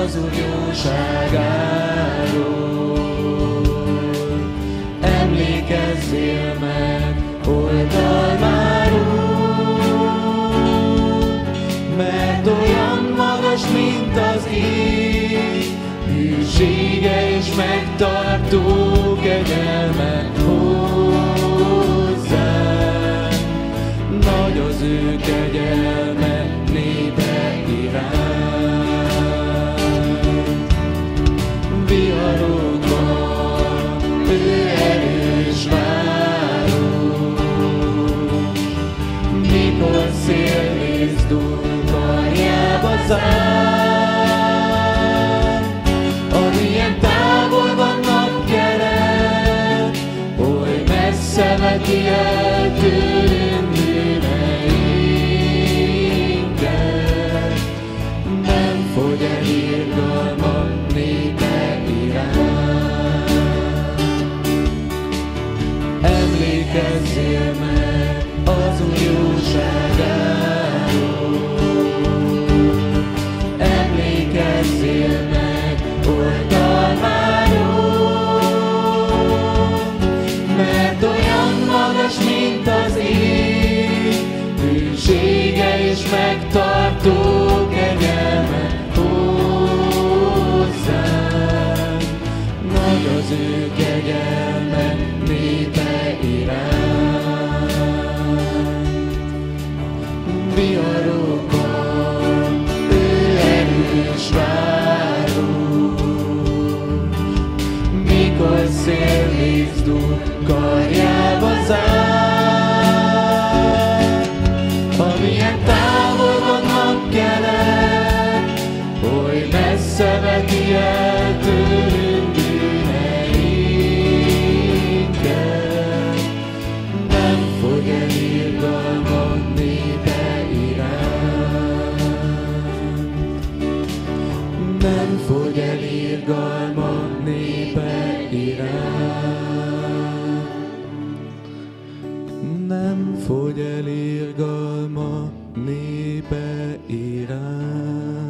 az Úr jóságáról. Emlékezzél meg oltalmáról, mert olyan magas, mint az ég, hűsége és megtartó kegyelme hozzánk. Nagy az ő kegyelme népe iránt. Viharokban ő erős város, mikor szélvész dúl, karjába zár. Amilyen távol van napkelet, oly messze veti el tőlünk bűneinket. Nem fogy el irgalma népe iránt. Emlékezzél meg az Úr jóságáról, emlékezzél meg oltalmáról, mert olyan magas, mint az ég, hűsége és megtartó kegyelme hozzánk. Nagy az ő kegyelme népe iránt. Viharokban ő erős város, mikor szélvész dúl, karjába zár. Amilyen távol van napkelet, oly messze veti el tőlünk bűneinket. Nem fogy el irgalma népe iránt. Nem fogy el irgalma népe iránt. Nem fogy el irgalma népe iránt.